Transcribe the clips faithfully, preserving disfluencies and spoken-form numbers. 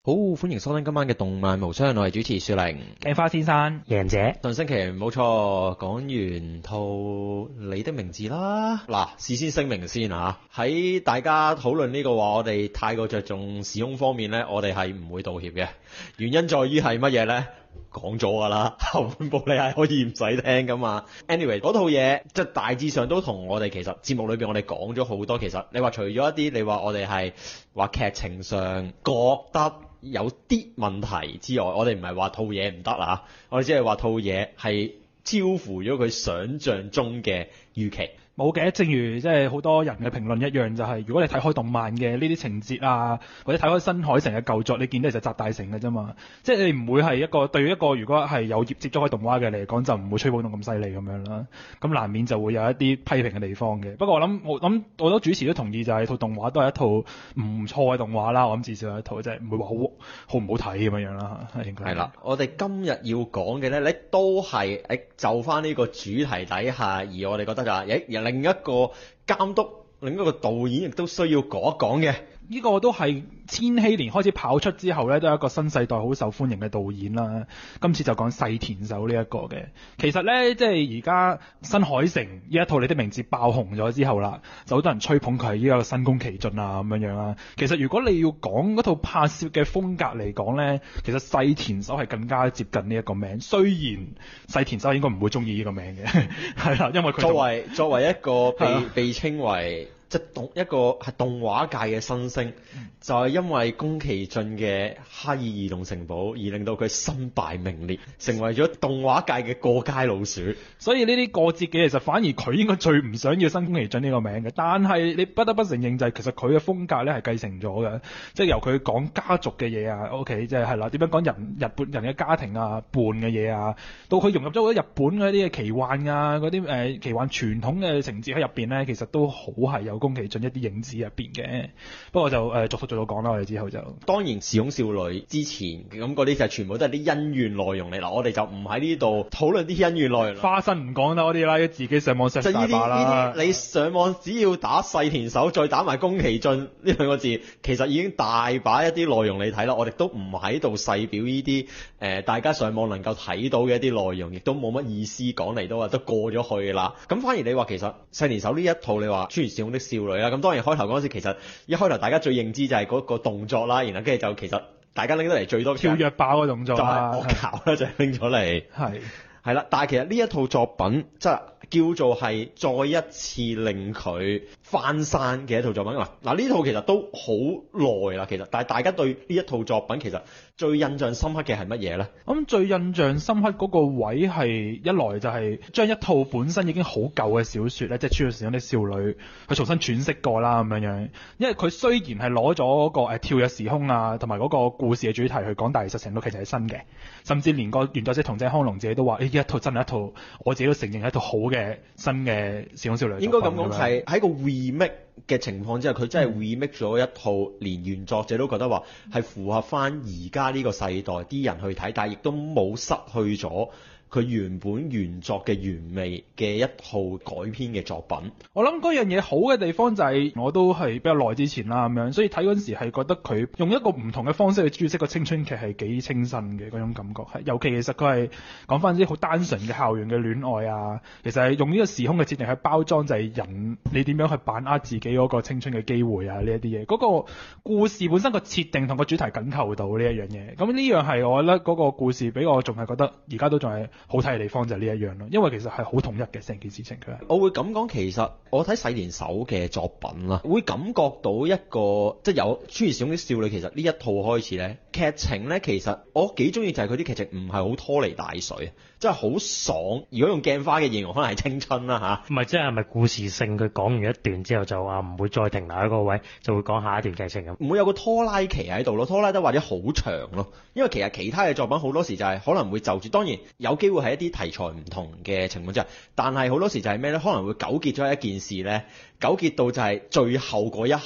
好，歡迎收聽今晚嘅動漫無雙，我係主持雪玲。 鏡花先生， 贏者。 上星期冇錯，講完套你的名字啦。嗱，事先聲明先嚇，喺大家討論呢個話，我哋太過着重時空方面呢，我哋係唔會道歉嘅。原因在於係乜嘢呢？講咗㗎啦，後半部你係可以唔使聽㗎嘛。Anyway， 嗰套嘢即係大致上都同我哋其實節目裏邊我哋講咗好多。其實你話除咗一啲，你話我哋係話劇情上覺得有啲問題之外，我哋唔係話套嘢唔得啦，我哋只係話套嘢係超乎咗佢想像中嘅預期。 冇嘅，正如即係好多人嘅評論一樣，就係、是、如果你睇開動漫嘅呢啲情節啊，或者睇開新海誠嘅舊作，你見到就集大成嘅啫嘛。即係你唔會係一個對於一個如果係有接觸開動畫嘅嚟講，就唔會吹捧到咁犀利咁樣啦。咁難免就會有一啲批評嘅地方嘅。不過我諗我諗好多主持都同意，就係套動畫都係一套唔錯嘅動畫啦。我諗至少係一套即係唔會話好好唔好睇咁樣樣啦。係應該係啦，我哋今日要講嘅咧，你都係誒就翻呢個主題底下，而我哋覺得就係誒另一個監督、另一個導演亦都需要講一講嘅。 呢個都係千禧年開始跑出之後咧，都係一個新世代好受歡迎嘅導演啦。今次就講細田守呢一個嘅。其實咧，即係而家新海誠呢一套你的名字爆紅咗之後啦，就好多人吹捧佢係呢個新宮崎駿啊咁樣樣啦。其實如果你要講嗰套拍攝嘅風格嚟講咧，其實細田守係更加接近呢一個名。雖然細田守應該唔會中意呢個名嘅，係啦，因為佢作為作為一個被被稱為即係動一個係動畫界嘅新星，嗯、就係因為宮崎駿嘅《哈爾移動城堡》而令到佢身敗名裂，成為咗動畫界嘅過街老鼠。 所以呢啲過節嘅其實反而佢應該最唔想要新宮崎駿呢個名嘅。但係你不得不承認就係其實佢嘅風格咧係繼承咗嘅，即係由佢講家族嘅嘢啊 ，OK， 即係係啦，點樣講人日本人嘅家庭啊、伴嘅嘢啊，到佢融入咗好多日本嗰啲嘅奇幻啊、嗰啲誒奇幻傳統嘅情節喺入邊咧，其實都好係有宮崎駿一啲影子入邊嘅。不過就誒逐數逐數講啦，我哋之後就當然時空少女之前咁嗰啲就全部都係啲恩怨內容嚟啦，我哋就唔喺呢度討論啲恩怨內容。 花生唔講啦，嗰啲啦，自己上網 search 大把啦。 你上網只要打細田守再打埋宮崎駿呢兩個字，其實已經大把一啲內容你睇啦。我哋都唔喺度細表呢啲誒大家上網能夠睇到嘅一啲內容，亦都冇乜意思講嚟，都話都過咗去啦。咁反而你話其實細田守呢一套你話穿越時空的少女啦，咁當然開頭嗰陣時其實一開頭大家最認知就係嗰個動作啦，然後跟住就其實大家拎得嚟最多跳躍爆嘅動作啦， 就係惡搞啦，就拎咗嚟係係啦。但係其實呢一套作品即係叫做係再一次令佢翻山嘅一套作品。嗱嗱呢套其實都好耐啦，其實，但係大家對呢一套作品其實最印象深刻嘅係乜嘢呢？ 咁最印象深刻嗰個位係一來就係將一套本身已經好舊嘅小説咧，即係《穿越時空的少女》，去重新詮釋過啦咁樣樣。因為佢雖然係攞咗嗰個誒跳躍時空啊，同埋嗰個故事嘅主題去講，但係其實成套其實係新嘅，甚至連個原作者桐井康隆自己都話：呢一套真係一套，我自己都承認係一套好嘅新嘅時空少女。 應該咁講係喺個 remake 嘅情況之下，佢真係 remake 咗一套，連原作者都覺得話係符合翻而家呢個世代啲人去睇，但係亦都冇失去咗佢原本原作嘅原味嘅一套改編嘅作品。 我諗嗰樣嘢好嘅地方就係、是、我都係比較耐之前啦咁樣，所以睇嗰陣時係覺得佢用一個唔同嘅方式去注釋個青春劇係幾清新嘅嗰種感覺係，尤其其實佢係講翻啲好單純嘅校園嘅戀愛啊，其實係用呢個時空嘅設定去包裝就係人你點樣去把握自己嗰個青春嘅機會啊呢一啲嘢，嗰、那個故事本身個設定同個主題緊扣到呢一樣嘢，咁呢樣係我覺得嗰個故事俾我仲係覺得而家都仲係好睇嘅地方就係呢一樣咯，因為其實係好統一嘅成件事情佢係。 我會咁講，其實我睇細田守嘅作品啦，會感覺到一個即係有穿越時空的少女，其實呢一套開始咧，劇情咧其實我幾中意就係佢啲劇情唔係好拖泥帶水，真係好爽。如果用鏡花嘅形容，可能係青春啦嚇。 唔係即係咪故事性？佢講完一段之後就話唔會再停留喺個位，就會講下一段劇情咁。 唔會有個拖拉期喺度咯，拖拉得或者好長咯。因為其實其他嘅作品好多時就係可能會就住，當然有機會係一啲題材唔同嘅情況之下，但係好多時就係咩呢？可能會糾結咗一件事呢，糾結到就係最後嗰一刻，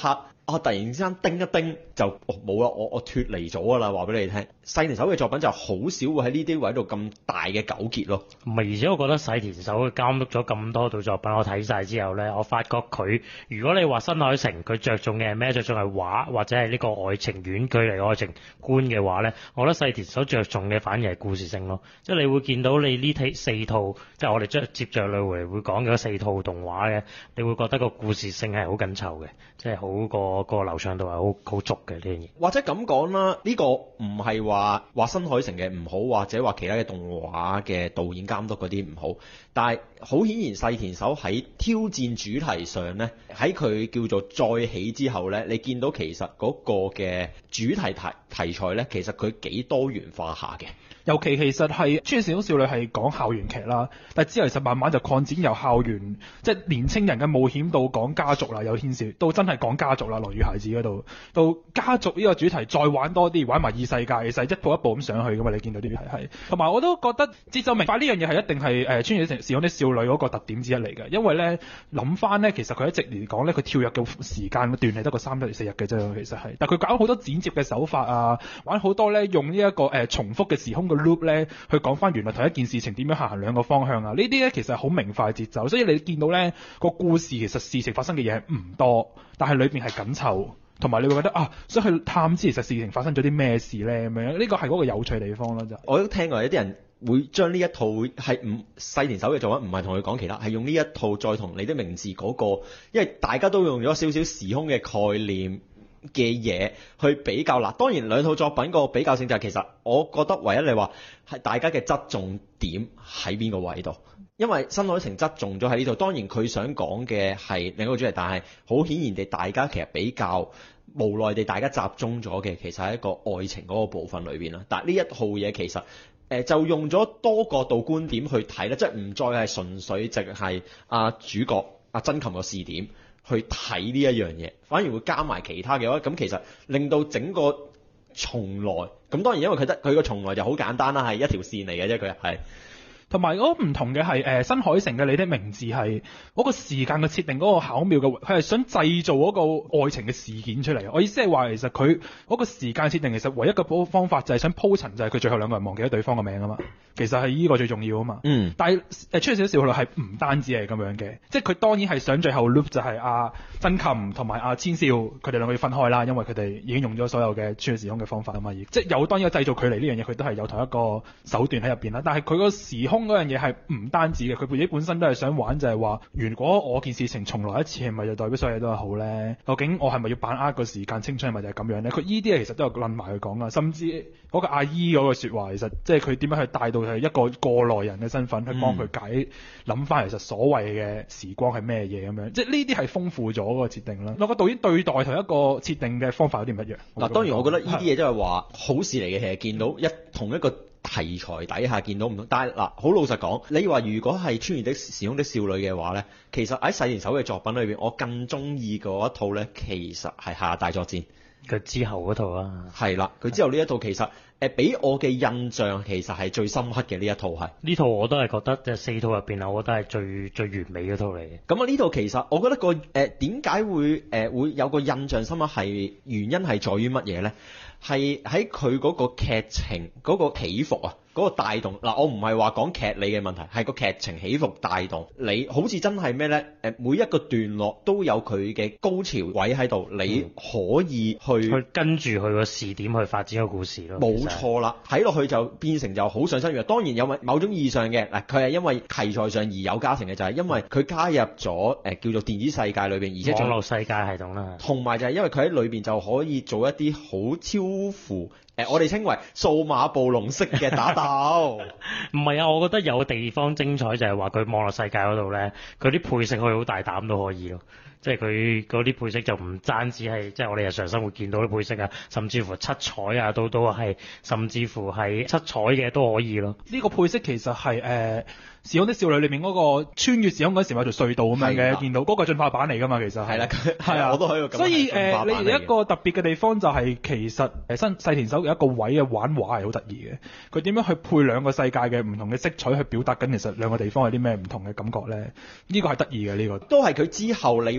啊突然之間叮一叮就哦冇啦，我我脫離咗㗎啦，話俾你聽。細田守嘅作品就好少會喺呢啲位度咁大嘅糾結咯。 唔係，而且我覺得細田守監督咗咁多套作品，我睇晒之後咧，我發覺佢如果你話新海誠佢着重嘅係咩？着重係畫或者係呢個愛情遠距離愛情觀嘅話咧，我覺得細田守着重嘅反而係故事性咯。即係你會見到你呢睇四套，即係我哋將接着嚟會會講嘅四套動畫嘅，你會覺得個故事性係好緊湊嘅，即係好個個流暢度係好好足嘅呢樣嘢。 或者咁講啦，呢、這個唔係話話新海誠嘅唔好，或者話其他嘅動畫嘅導演監督嗰啲唔好，但係好顯然細田守喺挑戰主題上呢，喺佢叫做再起之後呢，你見到其實嗰個嘅主題題題材呢，其實佢幾多元化下嘅。 尤其其實係《穿越時空少女》係講校園劇啦，但係之後其實慢慢就擴展由校園即係年青人嘅冒險到講家族啦，有牽涉到真係講家族啦，《狼與孩子》嗰度到家族呢個主題再玩多啲，玩埋異世界，其實一步一步咁上去噶嘛，你見到啲係係。同埋我都覺得節奏明快呢樣嘢係一定係誒《穿越時空的少女》嗰個特點之一嚟嘅，因為咧諗翻咧，其實佢一直嚟講咧，佢跳躍嘅時間段係得個三日四日嘅啫，其實係。但係佢搞好多剪接嘅手法啊，玩好多咧用呢、這、一個誒、呃、重複嘅時空嘅 loop 咧，去講翻原來同一件事情點樣行行兩個方向啊！呢啲咧其實係好明快節奏，所以你見到咧個故事其實事情發生嘅嘢係唔多，但係裏邊係緊湊，同埋你會覺得啊，想去探知其實事情發生咗啲咩事咧咁樣，呢個係嗰個有趣地方咯就。 我都聽過有啲人會將呢一套係唔細田守嘅作品，唔係同佢講其他，係用呢一套再同你的名字嗰、那個，因為大家都用咗少少時空嘅概念嘅嘢去比較啦。當然兩套作品個比較性就係、是、其實我覺得唯一你話係大家嘅側重點喺邊個位度，因為新海誠側重咗喺呢度。當然佢想講嘅係另一個主題，但係好顯然地大家其實比較無奈地大家集中咗嘅其實係一個愛情嗰個部分裏邊啦。但係呢一套嘢其實誒、呃、就用咗多角度觀點去睇啦，即係唔再係純粹淨係阿主角阿真琴個視點去睇呢一樣嘢，反而會加埋其他嘅話，咁其實令到整個重來，咁當然因為佢得佢個重來就好簡單啦，係一條線嚟嘅啫，佢係。 同埋嗰個唔同嘅係誒新海誠嘅你的名字係嗰個時間嘅設定嗰個巧妙嘅，佢係想製造嗰個愛情嘅事件出嚟。我意思係話其實佢嗰個時間設定其實唯一嘅方法就係想鋪陳，就係佢最後兩個人忘記咗對方嘅名啊嘛。其實係呢個最重要啊嘛。嗯。但係誒出少少少係唔單止係咁樣嘅，即係佢當然係想最後 loop 就係阿真琴同埋阿千少佢哋兩個要分開啦，因為佢哋已經用咗所有嘅穿越時空嘅方法啊嘛。即係有當然製造距離呢樣嘢，佢都係有同一個手段喺入邊啦。但係佢個時空嗰樣嘢係唔單止嘅，佢自己本身都係想玩就係話，如果我件事情重來一次，係咪就代表所有嘢都係好咧？究竟我係咪要把握個時間青春，係咪就係咁樣咧？佢依啲嘢其實都有論埋去講啊，甚至嗰個阿姨嗰個説話，其實即係佢點樣去帶到係一個過來人嘅身份去幫佢解諗翻，其實所謂嘅時光係咩嘢咁樣？即係呢啲係豐富咗個設定啦。兩個導演對待同一個設定嘅方法有啲唔一樣。嗱， 當然我覺得呢啲嘢都係話好事嚟嘅，其實見到一同一個題材底下見到唔同，但係嗱，好老實講，你話如果係穿越的時空的少女嘅話呢，其實喺細田守嘅作品裏邊，我更中意嗰一套呢，其實係《夏日大作戰》。 佢之後嗰套啊， 係啦，佢之後呢一套其實誒俾我嘅印象其實係最深刻嘅呢一套係。呢套我都係覺得即係四套入邊啊，我覺得係最最完美嗰套嚟嘅。 咁啊呢套其實我覺得個誒點解會誒、呃、會有個印象深刻係原因係在於乜嘢呢？係喺佢嗰個劇情嗰、嗰個起伏啊，嗰、嗰個帶動嗱，我唔係話講劇理嘅問題，係個劇情起伏帶動你，好似真係咩呢？誒，每一個段落都有佢嘅高潮位喺度，你可以去、嗯、 去跟住佢個視點去發展個故事咯。 冇錯啦，睇落去就變成就好上身嘅。當然有某某種意義上嘅嗱，佢係因為題材上而有加成嘅，就係、是、因為佢加入咗誒、呃、叫做電子世界裏邊，而且網絡世界系統啦， 同埋就係因為佢喺裏邊就可以做一啲好超乎誒、呃、我哋稱為數碼暴龍式嘅打鬥。 唔係啊，我覺得有個地方精彩就係話佢網絡世界嗰度咧，佢啲配色可以好大膽都可以咯。即係佢嗰啲配色就唔單止係即係我哋日常生活見到啲配色啊，甚至乎七彩啊，都都係甚至乎係七彩嘅都可以咯。 呢個配色其實係誒、呃《時空的少女》裏面嗰個穿越時空嗰時有條隧道咁樣嘅，見到嗰個進化版嚟㗎嘛，其實係啦，係啊，我都喺度。所以誒、呃，你一個特別嘅地方就係其實誒新細田守有一個位嘅玩畫係好得意嘅，佢點樣去配兩個世界嘅唔同嘅色彩去表達緊其實兩個地方有啲咩唔同嘅感覺咧？呢、這個係得意嘅呢個。 都係佢之後你話。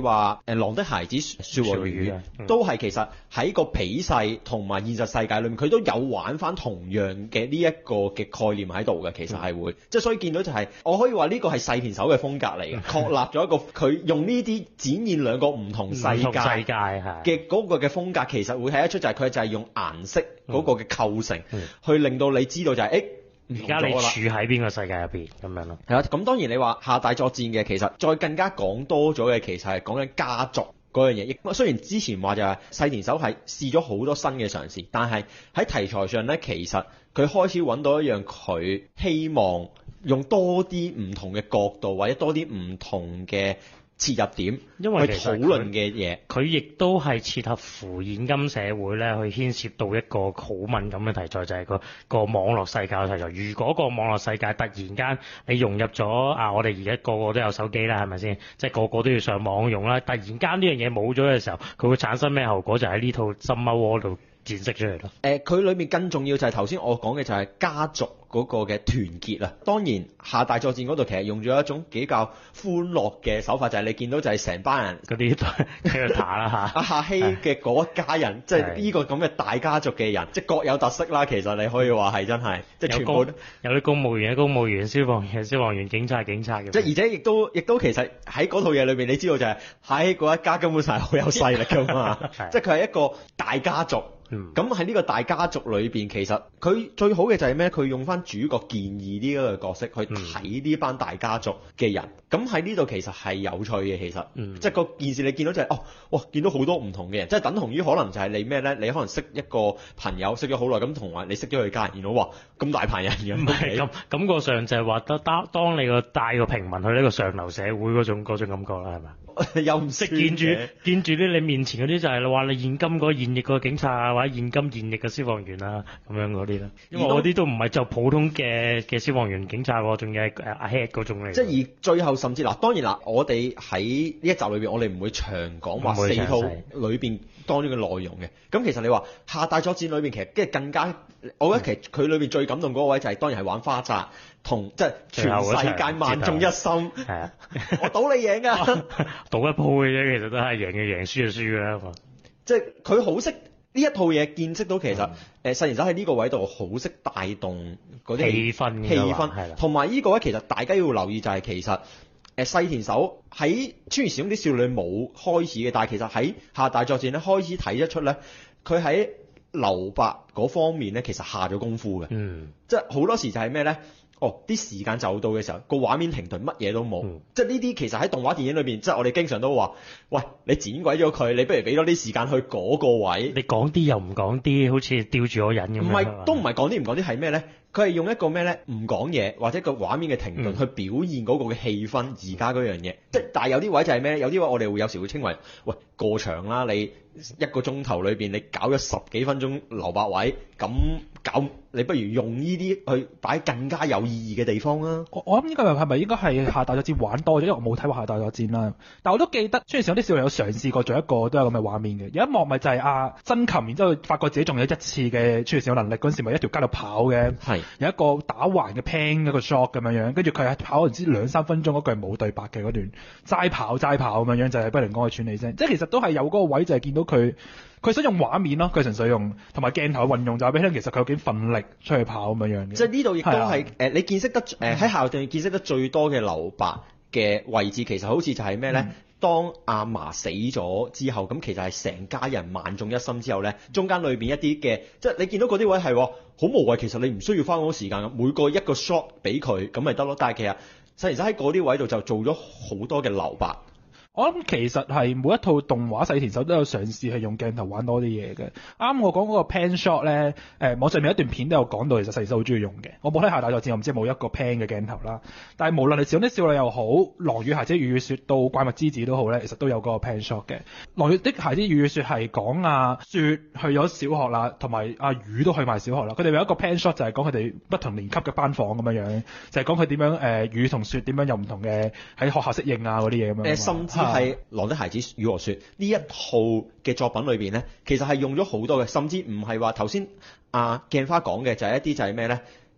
話誒《狼的孩子》説和語都係其實喺個比世同埋現實世界裏面，佢都有玩翻同樣嘅呢一個嘅概念喺度嘅。其實係會，即係、嗯、所以見到就係、是、我可以話呢個係細田守嘅風格嚟嘅，確立咗一個佢用呢啲展現兩個唔同世界嘅嗰個嘅風格，其實會睇得出就係佢就係用顏色嗰個嘅構成，嗯嗯、去令到你知道就係、是、誒。 而家你處喺邊個世界入邊咁樣咯？ 係啦，咁當然你話下大作戰嘅，其實再更加講多咗嘅，其實係講緊家族嗰樣嘢。亦雖然之前話就係細田守係試咗好多新嘅嘗試，但係喺題材上咧，其實佢開始揾到一樣佢希望用多啲唔同嘅角度，或者多啲唔同嘅切入點，因為去討論嘅嘢， 佢亦都係切合乎現今社會咧，去牽涉到一個好敏感嘅題材，就係、是、個個網絡世界嘅題材。如果個網絡世界突然間你融入咗啊，我哋而家個個都有手機啦，係咪先？即係個個都要上網用啦。突然間呢樣嘢冇咗嘅時候，佢會產生咩後果？就喺呢套《深溝窩》度展示出嚟咯。誒、 呃，佢裏面更重要就係頭先我講嘅就係家族嗰個嘅團結啊。當然下大作戰嗰度其實用咗一種比較歡樂嘅手法，就係、是、你見到就係成班人嗰啲 character 啦嚇。 阿夏希嘅嗰一家人，即係呢個咁嘅大家族嘅人，即係各有特色啦。其實你可以話係真係，即係全部都有啲公務員嘅公務員、消防員、消防員、警察、警察嘅。 即係而且亦都亦都其實喺嗰套嘢裏邊，你知道就係夏希嗰一家根本上係好有勢力㗎嘛。即係佢係一個大家族。咁喺呢個大家族裏邊，其實佢最好嘅就係咩？佢用翻主角建議呢一個角色去睇呢班大家族嘅人。咁喺呢度其實係有趣嘅，其實，嗯、即係個件事你見到就係、是、哦，哇，見到好多唔同嘅人，即係等同於可能就係你咩咧？你可能識一個朋友識咗好耐，咁同埋你識咗佢家人，然後哇咁大棚人嘅， 唔係咁感覺上就係話得當當你個帶個平民去呢個上流社會嗰種嗰種感覺啦，係咪？ 又唔識見住見住啲你面前嗰啲就係話你現今嗰現役個警察啊，或者現今現役嘅消防員啊咁樣嗰啲啦。因為我啲都唔係就普通嘅嘅消防員警察喎，仲要係阿 head 嗰種嚟。 即係而最後甚至嗱，當然啦，我哋喺呢一集裏邊，我哋唔會長講話四套裏邊當中嘅內容嘅。咁其實你話下大作戰裏邊，其實即係更加，我覺得其實佢裏邊最感動嗰個位就係當然係玩花札。同即係全世界萬眾一心，係啊！我賭你贏㗎， 賭一鋪嘅啫，其實都係贏嘅贏，輸就輸㗎啦。 即係佢好識呢一套嘢，見識到其實誒細田守喺呢個位度好識帶動嗰啲氣氛， 氣氛係啦。同埋呢個位其實大家要留意就係其實誒細田守喺穿越時空啲少女冇開始嘅，但係其實喺下大作戰咧開始睇得出咧，佢喺留白嗰方面咧其實下咗功夫嘅。嗯，即係好多時就係咩咧？哦，啲時間就到嘅時候，個畫面停頓，乜嘢都冇。嗯、即係呢啲其實喺動畫電影裏邊，即係我哋經常都話，喂，你剪鬼咗佢，你不如俾多啲時間去嗰個位。 你講啲又唔講啲，好似吊住我癮咁樣。唔係，都唔係講啲唔講啲，係咩咧？佢係用一個咩咧？唔講嘢或者個畫面嘅停頓去表現嗰個嘅氣氛，而家嗰樣嘢。即係但係有啲位就係咩？有啲位我哋會有時會稱為，喂，過場啦！你一個鐘頭裏邊你搞咗十幾分鐘留白位，咁搞你不如用呢啲去擺更加有意義嘅地方啦。 我我諗呢個係咪應該係下大作戰玩多咗？因為我冇睇過下大作戰啦。但我都記得，雖然有啲小朋友嘗試過做一個都有咁嘅畫面嘅。有一幕咪就係阿真琴，然之後發覺自己仲有一次嘅穿越時空能力嗰陣時，咪一條街度跑嘅。係有一個打橫嘅 pan 一個 shot 咁樣樣，跟住佢係跑唔知兩三分鐘嗰句係冇對白嘅嗰段，齋跑齋跑咁樣樣就係不停講佢串你聲。即係其實都係有嗰個位就係見到佢。佢想用畫面咯，佢純粹用同埋鏡頭嘅運用就係俾你聽，其實佢有幾奮力出去跑咁樣樣嘅。 即係呢度亦都係誒，你見識得誒喺校段見識得最多嘅留白嘅位置，其實好似就係咩咧？嗯、當阿嫲死咗之後，咁其實係成家人萬眾一心之後咧，中間裏邊一啲嘅，即係你見到嗰啲位係好無謂，其實你唔需要花好多時間嘅，每個一個 shot 俾佢咁咪得咯。但係其實細田守喺嗰啲位度就做咗好多嘅留白。 我諗其實係每一套動畫細田守都有嘗試係用鏡頭玩多啲嘢嘅。啱我講嗰個 pan shot 咧，誒網上面一段片都有講到，其實細田守好中意用嘅。我冇睇下大作戰，我唔知冇一個 pan 嘅鏡頭啦。但係無論係小啲少女又好，狼與孩子與月雪到怪物之子都好咧，其實都有嗰個 pan shot 嘅。狼與的孩子與月雪係講阿雪去咗小學啦，同埋阿雨都去埋小學啦。佢哋有一個 pan shot 就係講佢哋不同年級嘅班房咁樣樣，就係講佢點樣誒雨同雪點樣有唔同嘅喺學校適應啊嗰啲嘢咁樣。誒甚至係《狼的孩子與我說》呢一套嘅作品裏邊咧，其實係用咗好多嘅，甚至唔係話頭先阿鏡花講嘅，就係一啲就係咩咧？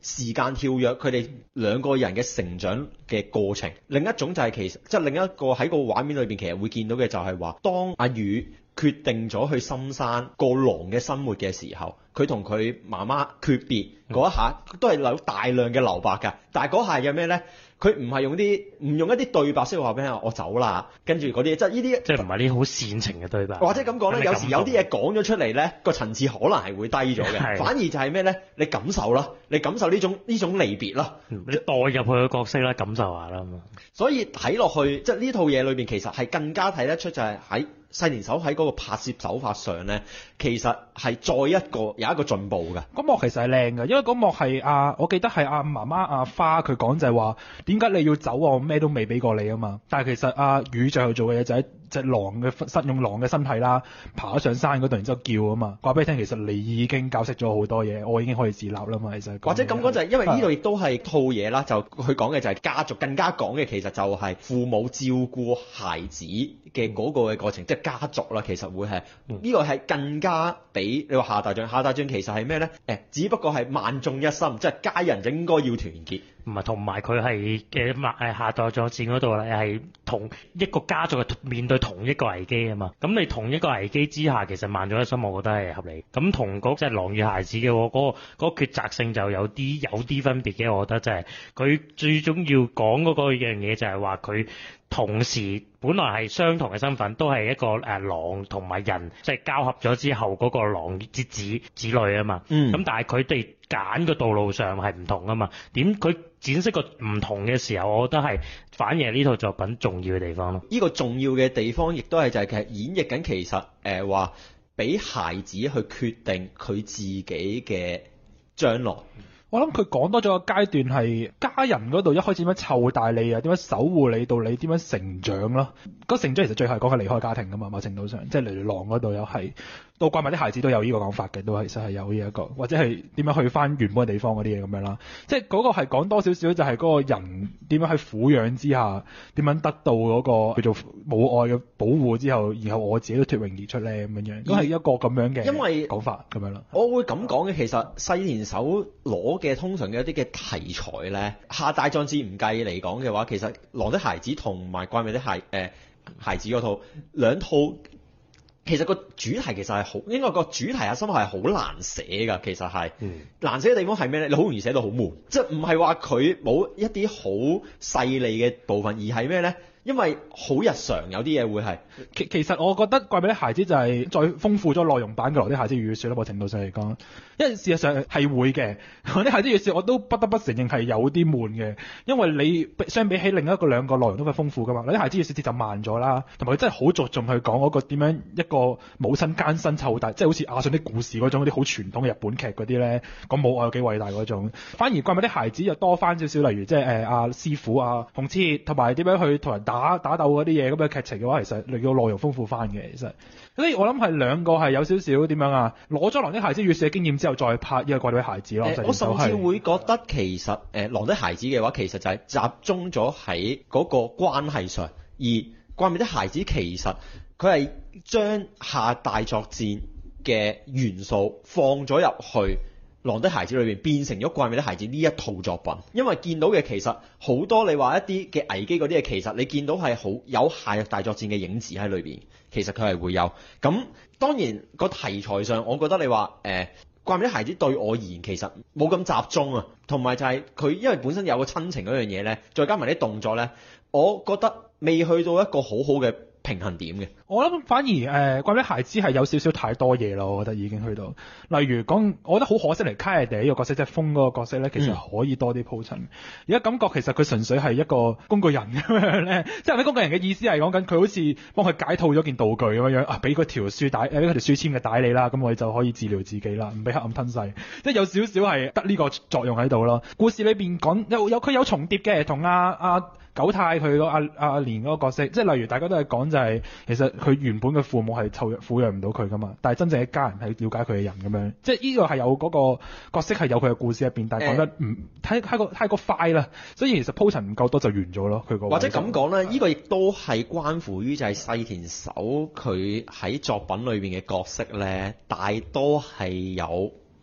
時間跳躍，佢哋兩個人嘅成長嘅過程。另一種就係其實即係另一個喺個畫面裏邊，其實會見到嘅就係話，當阿宇決定咗去深山過狼嘅生活嘅時候，佢同佢媽媽訣別嗰一下，都係有大量嘅留白㗎。但係嗰下有咩呢？佢唔係用啲唔用一啲對白先話俾你聽我走啦，跟住嗰啲即係呢啲， 即係唔係啲好煽情嘅對白。 或者咁講咧，有時有啲嘢講咗出嚟咧，個層次可能係會低咗嘅。反而就係咩咧？你感受啦，你感受呢種呢種離別啦， 你代入去個角色啦，感受下啦。 所以睇落去，即係呢套嘢裏邊，其實係更加睇得出就係喺細田守喺嗰個拍攝手法上咧，其實係再一個有一個進步嘅。 嗰幕其實係靚嘅，因為嗰幕係啊，我記得係阿媽媽阿花佢講就係話，點解你要走啊？我咩都未俾過你啊嘛。但係其實阿宇最後做嘅嘢就係隻狼嘅身用狼嘅身體啦，爬咗上山嗰度，然之後叫啊嘛。話俾你聽，其實你已經教識咗好多嘢，我已經可以自立啦嘛。其實或者咁講就係因為呢度亦都係套嘢啦，就佢講嘅就係家族，更加講嘅其實就係父母照顧孩子嘅嗰個嘅過程，即係家族啦。其實會係呢個係更加比你話下大將，下大將其實係咩咧？誒，只不過係萬眾一心，即係家人就應該要團結。 唔係，同埋佢係嘅誒下代作戰嗰度咧，係同一個家族嘅面對同一個危機啊嘛。咁你同一個危機之下，其實萬眾一心，我覺得係合理。咁同嗰隻狼與孩子嘅嗰、嗰個嗰、嗰個抉擇性就有啲有啲分別嘅，我覺得就係佢最終要講嗰個樣嘢就係話佢同時本來係相同嘅身份，都係一個誒、呃、狼同埋人，即係交合咗之後嗰個狼之子子女啊嘛。 嗯。 咁但係佢哋揀嘅道路上係唔同啊嘛。點佢展示個唔同嘅時候，我覺得係反而係呢套作品重要嘅地方咯。 呢個重要嘅地方，亦都係就係其實演繹緊其實誒話俾孩子去決定佢自己嘅將來。 我諗佢講多咗個階段係家人嗰度一開始點樣湊大你啊，點樣守護你到你點樣成長咯。嗰成長其實最後係講係離開家庭噶嘛，某程度上即係例如狼嗰度又係。到怪物啲孩子都有呢個講法嘅，都其實係有呢、這、一個，或者係點樣去翻原本嘅地方嗰啲嘢咁樣啦。即係嗰個係講多少少就係嗰個人點樣喺撫養之下，點樣得到嗰個叫做母愛嘅保護之後，然後我自己都脫穎而出咧咁樣樣，都係一個咁樣嘅因為講法咁樣啦。 我會咁講嘅，其實細田守攞嘅通常嘅一啲嘅題材咧，下大壯志唔計嚟講嘅話，其實狼的孩子同埋怪物的孩誒、呃、孩子嗰套兩套。其實個主題其實係好，應該個主題核心係好難寫㗎。其實係、嗯、難寫嘅地方係咩咧？你好容易寫到好悶，即係唔係話佢冇一啲好細膩嘅部分，而係咩咧？因為好日常有啲嘢會係其其實我覺得怪物啲孩子就係再豐富咗內容版嘅狼的孩子與雪啦，某程度上嚟講，因為事實上係會嘅。狼的孩子與雪我都不得不承認係有啲悶嘅，因為你相比起另一個兩個內容都係豐富噶嘛。狼的孩子與雪節奏慢咗啦，同埋佢真係好着重去講嗰個點樣一個母親艱辛湊大，即係好似亞信啲故事嗰種嗰啲好傳統嘅日本劇嗰啲咧，講母愛有幾偉大嗰種。反而怪物啲孩子又多翻少少，例如即係誒阿師傅啊、紅切同埋點樣去同人打。打打鬥嗰啲嘢咁嘅劇情嘅話，其實令到內容豐富翻嘅，其實所以我諗係兩個係有少少點樣啊，攞咗狼的孩子與雪嘅經驗之後再拍呢個怪物的孩子咯、呃。 我甚至會覺得其實誒、呃、狼的孩子嘅話，其實就係集中咗喺嗰個關係上，而怪物的孩子其實佢係將下大作戰嘅元素放咗入去狼的孩子裏邊，變成咗怪物的孩子呢一套作品。因為見到嘅其實好多你話一啲嘅危機嗰啲嘢，其實你見到係好有下大作戰嘅影子喺裏邊，其實佢係會有。咁當然個題材上，我覺得你話誒、呃、怪物的孩子對我而言其實冇咁集中啊，同埋就係佢因為本身有個親情嗰樣嘢咧，再加埋啲動作咧，我覺得未去到一個好好嘅平衡點嘅。 我諗反而誒怪物的孩子係有少少太多嘢咯，我覺得已經去到。例如講，我覺得好可惜嚟卡耶地呢個角色，即係風嗰個角色咧，其實可以多啲鋪陳。而家、嗯、感覺其實佢純粹係一個工具人咁樣咧，即係啲工具人嘅意思係講緊佢好似幫佢解套咗件道具咁樣樣啊，俾嗰條書帶誒俾嗰條書籤嘅帶你啦，咁我哋就可以治療自己啦，唔俾黑暗吞噬。即係有少少係得呢個作用喺度咯。故事裏邊講有有佢有重疊嘅，同阿阿九太佢個阿阿蓮嗰個角色，即係例如大家都係講就係、是、其實佢原本嘅父母係湊撫養唔到佢噶嘛，但係真正嘅家人係了解佢嘅人咁樣，即係呢個係有嗰個角色係有佢嘅故事入邊，但係講得唔太太過太過快啦，所以其實鋪陳唔夠多就完咗咯。佢個或者咁講咧，呢、這個亦都係關乎於就係細田守佢喺作品裏邊嘅角色咧，大多係有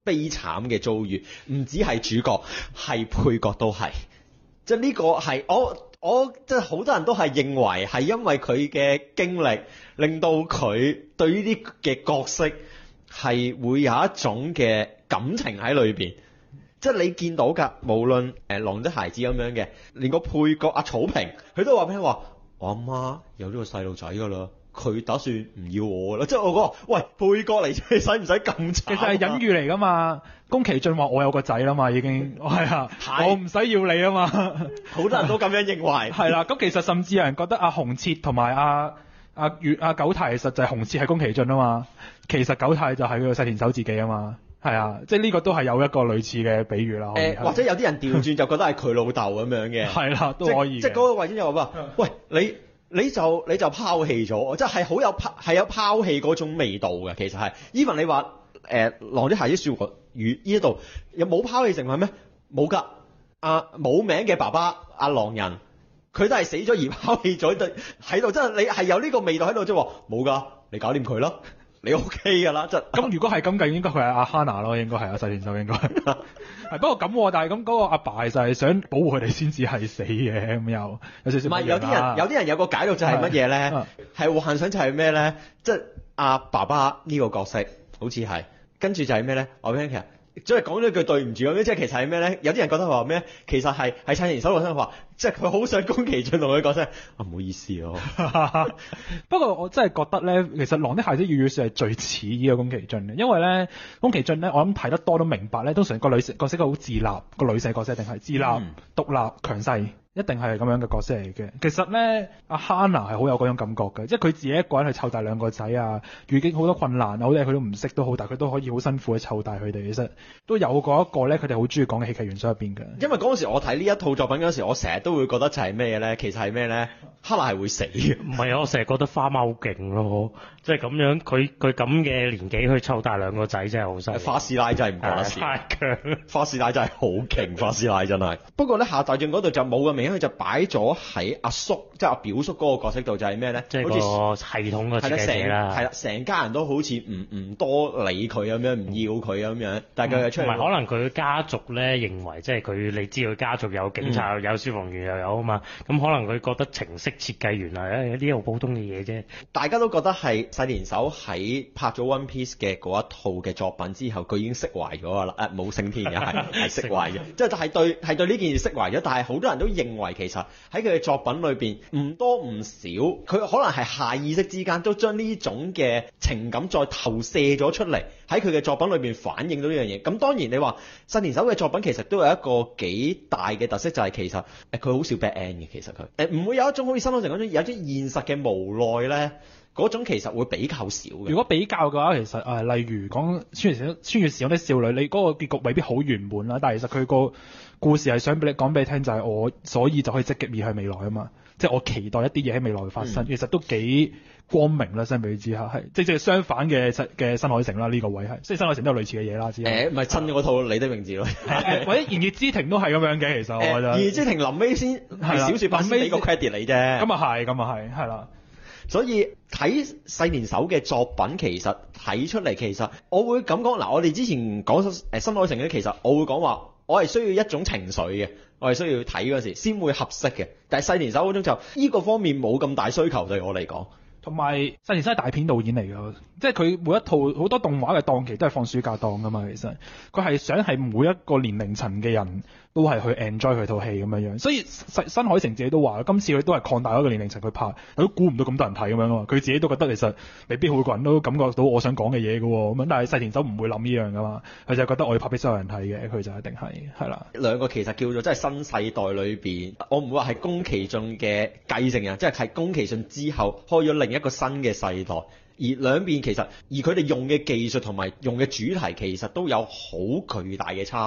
悲慘嘅遭遇，唔止係主角，係配角都係。即係呢個係我我即係好多人都係認為係因為佢嘅經歷，令到佢對呢啲嘅角色係會有一種嘅感情喺裏邊。即係你見到㗎，無論誒、呃、狼的孩子咁樣嘅，連個配角阿草坪，佢都話俾你話：我阿媽有呢個細路仔㗎啦。佢打算唔要我啦，即係我講，喂，配角嚟，你使唔使咁慘？ 其實係隱喻嚟噶嘛。宮崎駿話我有個仔啦嘛，已經係啊，我唔使要你啊嘛。 好多人都咁樣認為。 係啦，咁其實甚至有人覺得阿紅切同埋阿阿月阿九太實際紅切係宮崎駿啊嘛，其實九太就係佢細田守自己啊嘛。係啊，即係呢個都係有一個類似嘅比喻啦。誒、呃， 或者有啲人調轉就覺得係佢老豆咁樣嘅。係啦，都可以。 即係嗰個位置就話：喂，你。你就你就拋棄咗，即係好有拋係有拋棄嗰種味道嘅。其實係，even你話誒狼的孩子說語呢度有冇拋棄成分咩？冇㗎。啊冇名嘅爸爸阿狼人，佢都係死咗而拋棄咗喺度，即係你係有呢個味道喺度啫喎。冇㗎，你搞掂佢啦，你 OK 㗎啦。即係咁，如果係咁計，應該佢係阿 Hana 咯，應該係阿細田守應該。係不過咁，但係咁嗰個阿爸就係想保護佢哋先至係死嘅，咁又有少少唔係有啲人有啲人有個解讀就係乜嘢咧？係幻想就係咩咧？即係阿爸爸呢個角色好似係跟住就係咩咧？我聽其實即係講咗句對唔住咁樣，即係其實係咩咧？有啲人覺得話咩？其實係係細田守落身話，即係佢好想宮崎駿同佢講聲啊，唔好意思咯。 不過我真係覺得咧，其實《狼的孩子》粵語算係最似呢個宮崎駿嘅，因為咧宮崎駿咧，我諗睇得多都明白咧，通常個女角色都好自立，個女性角色一定係自立、嗯、獨立、強勢。一定係咁樣嘅角色嚟嘅。其實咧，阿 Hana 係好有嗰種感覺嘅，即係佢自己一個人去湊大兩個仔啊，遇見好多困難啊，好多嘢佢都唔識都好，但係佢都可以好辛苦去湊大佢哋。其實都有嗰一個咧，佢哋好中意講嘅戲劇元素入邊嘅。 因為嗰陣時我睇呢一套作品嗰陣時，我成日都會覺得就係咩咧？其實係咩咧？Hana係會死嘅。 唔係啊，我成日覺得花貓好勁咯，即係咁樣，佢佢咁嘅年紀去湊大兩個仔真係好犀利。 花師奶真係唔講得笑， 太強。 花師奶真係好勁，花師奶真係。不過咧，下大戰嗰度就冇嘅名。佢就擺咗喺阿叔，即係阿表叔嗰個角色度，就係咩咧？ 即係個系統嘅設計啦。 係啦，成家人都好似唔唔多理佢咁樣，唔要佢咁樣。但係佢又出嚟。唔係， 可能佢家族咧認為，即係佢你知佢家族有警察、嗯、有消防員又有啊嘛。咁可能佢覺得程式設計員係誒啲好普通嘅嘢啫。 大家都覺得係細田守喺拍咗 One Piece 嘅嗰一套嘅作品之後，佢已經釋懷咗㗎啦。誒冇升天嘅係係釋懷嘅，即係係對係對呢件事釋懷咗。但係好多人都認為其實喺佢嘅作品裏邊唔多唔少，佢可能係下意識之間都將呢種嘅情感再投射咗出嚟，喺佢嘅作品裏邊反映到呢樣嘢。咁當然你話細田守嘅作品其實都有一個幾大嘅特色，就係、是、其實誒佢好少 bad end 嘅。其實佢誒唔會有一種好似新海誠嗰種有啲現實嘅無奈咧，嗰種其實會比較少嘅。 如果比較嘅話，其實誒、呃、例如講穿越時穿越時空的少女，你嗰個結局未必好圓滿啦，但係其實佢個故事係想俾你講俾你聽，就係我所以就可以積極面向未來啊嘛，即係我期待一啲嘢喺未來發生，嗯、其實都幾光明啦，相比之下係即係相反嘅嘅新海誠啦，呢、這個位係，即係新海誠都有類似嘅嘢啦，之誒唔係親嗰套《你的名字》咯， 或者《言葉之庭》都係咁樣嘅，其實我覺得《 言葉之庭》臨尾先係小説版先俾個 credit 你啫， 咁啊係，咁啊係，係啦。 所以睇細田守嘅作品，其實睇出嚟，其實我會咁講嗱，我哋之前講誒新海誠咧，其實我會講話，我係需要一種情緒嘅，我係需要睇嗰時先會合適嘅。但係細田守嗰種就呢個方面冇咁大需求對我嚟講。 同埋細田守係大片導演嚟㗎，即係佢每一套好多動畫嘅檔期都係放暑假檔㗎嘛，其實佢係想係每一個年齡層嘅人都係去 enjoy 佢套戲咁樣樣，所以新新海誠自己都話，今次佢都係擴大咗個年齡層去拍，佢都估唔到咁多人睇咁樣啊嘛，佢自己都覺得其實未必每個人都感覺到我想講嘅嘢㗎喎，咁樣但係細田守唔會諗呢樣㗎嘛，佢就覺得我要拍俾所有人睇嘅，佢就一定係係啦。兩個其實叫做即係新世代裏邊，我唔會話係宮崎駿嘅繼承人，即係係宮崎駿之後開咗另一個新嘅世代。而兩邊其實，而佢哋用嘅技術同埋用嘅主題其實都有好巨大嘅差別。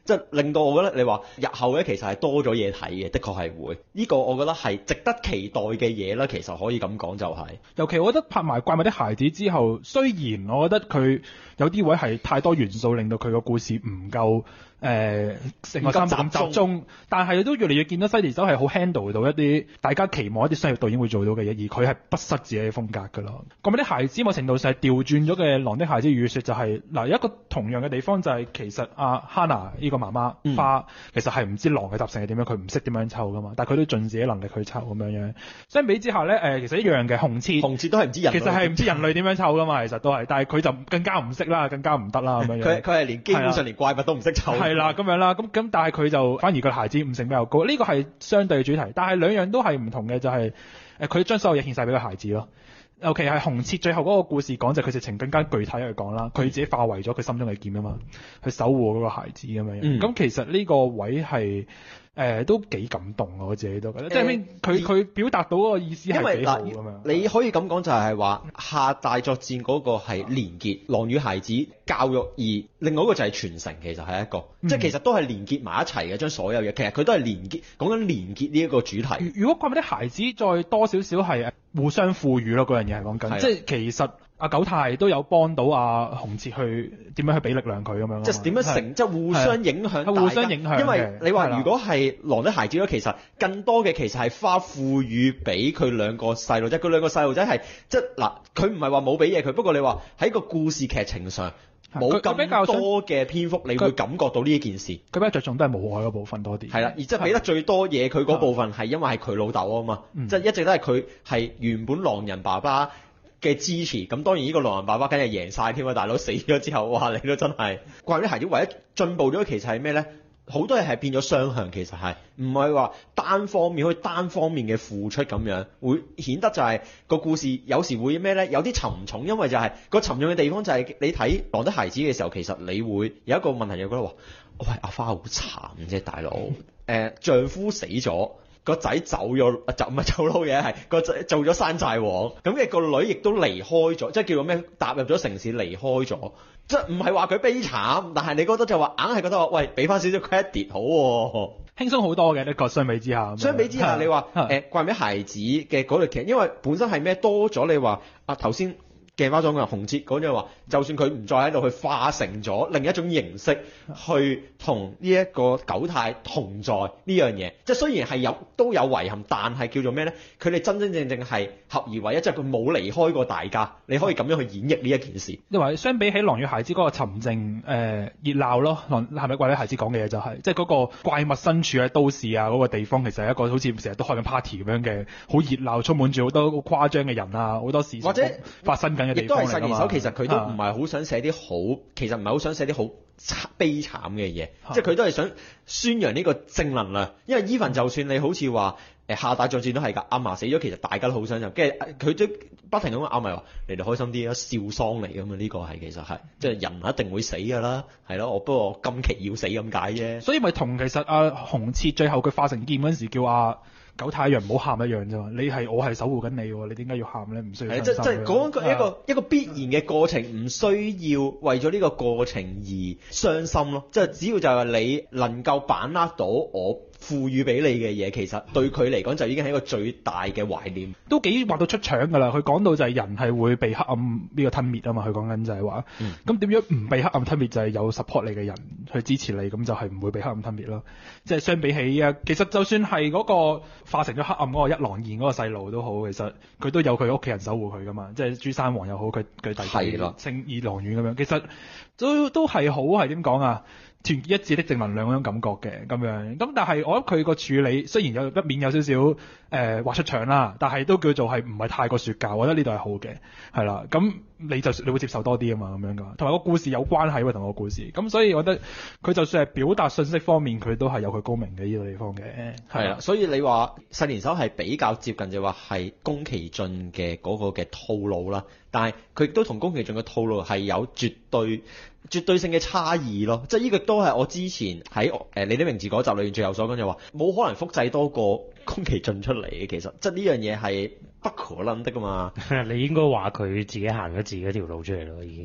即係令到我覺得你話日後咧其實係多咗嘢睇嘅，的確係會。呢、這個我覺得係值得期待嘅嘢啦，其實可以咁講就係、是。 尤其我覺得拍埋《怪物的孩子》之後，雖然我覺得佢有啲位係太多元素，令到佢個故事唔夠。誒成個三部咁集中，但係都越嚟越見到西田守係好 handle 到一啲大家期望一啲商業導演會做到嘅嘢，而佢係不失自己嘅風格㗎咯。咁啲孩子某程度上係調轉咗嘅《狼的孩子與雪》就係、是、嗱有一個同樣嘅地方就係其實阿 Hana 呢個媽媽、嗯、花其實係唔知狼嘅習性係點樣，佢唔識點樣湊㗎嘛，但係佢都盡自己能力去湊咁樣樣。相比之下咧，誒其實一樣嘅紅切， 紅切都係唔知人， 其實係唔知人類點樣湊㗎嘛，其實都係，但係佢就更加唔識啦，更加唔得啦咁樣樣。 佢佢係連基本上連怪物都唔識湊。 係啦，咁樣啦，咁。咁但係佢就反而個孩子悟性比較高，呢個係相對嘅主題，但係兩樣都係唔同嘅，就係誒佢將所有嘢獻晒俾個孩子咯。尤其係紅切最後嗰個故事講就佢直情更加具體去講啦，佢自己化為咗佢心中嘅劍啊嘛，去守護嗰個孩子咁樣。咁、嗯、其實呢個位係。誒、呃、都幾感動啊！我自己都覺得，即係佢佢表達到嗰個意思係幾好咁樣。 你可以咁講就係話下大作戰嗰個係連結狼與孩子教育，而另外一個就係傳承，其實係一個，嗯、即係其實都係連結埋一齊嘅，將所有嘢其實佢都係連結講緊連結呢一個主題。 如果怪物啲孩子再多少少係互相賦予咯，嗰樣嘢係講緊，即係其實。阿九太都有幫到阿紅切去點樣去俾力量佢咁樣， 即係點樣成即係互相影響， 係互相影響。 因為你話如果係狼的孩子咧，其實更多嘅其實係花賦予俾佢兩個細路仔，佢兩個細路仔係即係嗱，佢唔係話冇俾嘢佢，不過你話喺個故事劇情上冇咁多嘅篇幅，你會感覺到呢一件事。佢比較着重都係母愛嗰部分多啲。係啦，而即係俾得最多嘢佢嗰部分係因為係佢老豆啊嘛，即係一直都係佢係原本狼人爸爸嘅支持，咁當然呢個狼人爸爸梗係贏晒添啊！大佬死咗之後，哇！你都真係怪啲孩子唯一進步咗，其實係咩咧？好多嘢係變咗雙向，其實係唔係話單方面，可以單方面嘅付出咁樣，會顯得就係、是、個故事有時會咩咧？有啲沉重，因為就係、是、個沉重嘅地方就係你睇狼的孩子嘅時候，其實你會有一個問題，就覺得話：喂，阿花好慘啫，大佬！誒、呃，丈夫死咗。個仔走咗，就唔係走佬嘅，係個仔做咗山寨王，咁嘅個女亦都離開咗，即係叫做咩？踏入咗城市離開咗，即係唔係話佢悲慘，但係你覺得就話硬係覺得話，喂，俾翻少少 credit 好、啊，輕鬆好多嘅呢個相比之下。 相比之下，你話誒怪咩孩子嘅嗰類劇，因為本身係咩多咗，你話啊頭先。鏡花咗嘅紅切講咗話，就算佢唔再喺度，去化成咗另一種形式，去同呢一個九太同在呢樣嘢。即係雖然係有都有遺憾，但係叫做咩咧？佢哋真真正正係合而為一，即係佢冇離開過大家。你可以咁樣去演繹呢一件事。你話相比起《狼與孩子》嗰個沉靜誒、呃、熱鬧咯，狼係咪怪與孩子講嘅嘢就係、是，即係嗰個怪物身處喺都市啊嗰、那個地方，其實係一個好似成日都開緊 party 咁樣嘅，好熱鬧，充滿住好多好誇張嘅人啊，好多事情或者發生緊。 亦都係細田守，其實佢都唔係好想寫啲好，其實唔係好想寫啲好悲慘嘅嘢，即係佢都係想宣揚呢個正能量。因為 even 就算你好似話誒下大作戰都係㗎，阿嫲死咗，其實大家都好傷心，跟住佢都不停咁阿嫲話：你哋開心啲啦，笑喪嚟㗎嘛。呢個係其實係即係人一定會死㗎啦，係咯。我不過今期要死咁解啫。所以咪同其實阿紅切最後佢化成劍嗰陣時叫阿九太一樣唔好喊一樣啫嘛，你係我係守護緊你喎，你點解要喊咧？唔需要。係即即係講一個一個一個必然嘅過程，唔需要為咗呢個過程而傷心咯。即係只要就係你能夠把握到我賦予俾你嘅嘢，其實對佢嚟講就已經係一個最大嘅懷念。都幾畫到出腸㗎啦！佢講到就係人係會被黑暗呢個吞滅啊嘛，佢講緊就係話，咁點樣唔被黑暗吞滅就係有 support 你嘅人去支持你，咁就係唔會被黑暗吞滅咯。即係相比起啊，其實就算係嗰個化成咗黑暗嗰個一郎燕嗰個細路都好，其實佢都有佢屋企人守護佢㗎嘛。即係朱山王又好，佢佢弟弟聖二郎院咁樣，其實都都係好係點講啊？團結一致的正能量嗰種感覺嘅咁樣，咁但係我覺得佢個處理雖然有一面有少少誒畫出腸啦，但係都叫做係唔係太過説教，我覺得呢度係好嘅，係啦，咁你就你會接受多啲啊嘛，咁樣噶，同埋個故事有關係喎，同個故事，咁所以我覺得佢就算係表達信息方面，佢都係有佢高明嘅呢個地方嘅，係啦，所以你話細田守係比較接近就話係宮崎駿嘅嗰個嘅套路啦，但係佢亦都同宮崎駿嘅套路係有絕對絕對性嘅差異咯，即係呢個都係我之前喺誒、呃、你的名字嗰集裏面最後所講就話冇可能複製多個宮崎駿出嚟嘅，其實即係呢樣嘢係不可能的噶嘛。你應該話佢自己行咗自己條路出嚟咯，已經